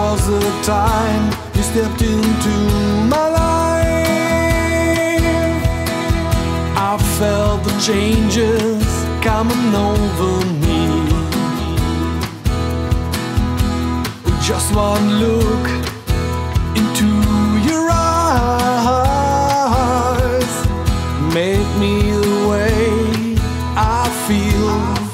was the time you stepped into my life. I felt the changes coming over me. With just one look into your eyes made me the way I feel.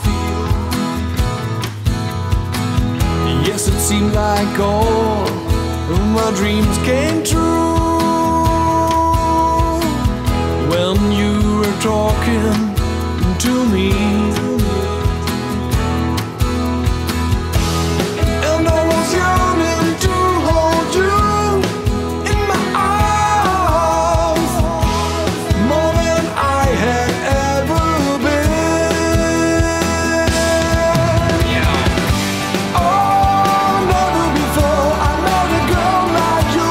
Yes, it seemed like all of my dreams came true when you were talking to me. And I was yearning to hold you in my arms more than I had ever been. Oh, never before I met a girl like you,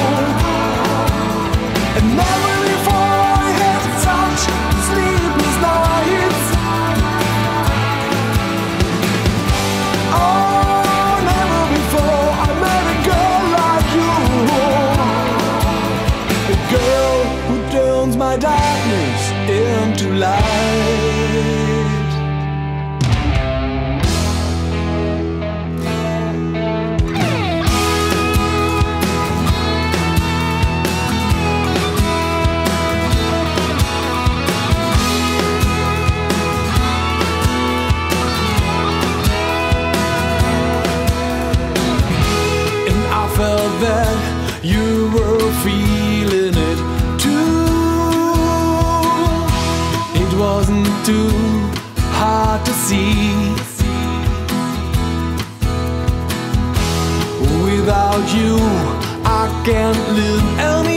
and never before I had such sleepless nights. Oh, never before I met a girl like you, a girl who turns my darkness into light. And I felt that you were feeling it too. It wasn't too hard to see. Without you, I can't live anymore.